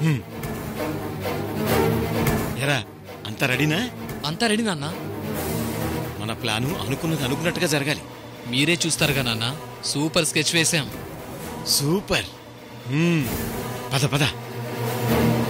ఎరా అంతా రెడీనా? అంతా రెడీ నాన్న. మన ప్లాను అనుకున్నది అనుకున్నట్టుగా జరగాలి. మీరే చూస్తారుగా నాన్న, సూపర్ స్కెచ్ వేశాం. సూపర్. పద పద.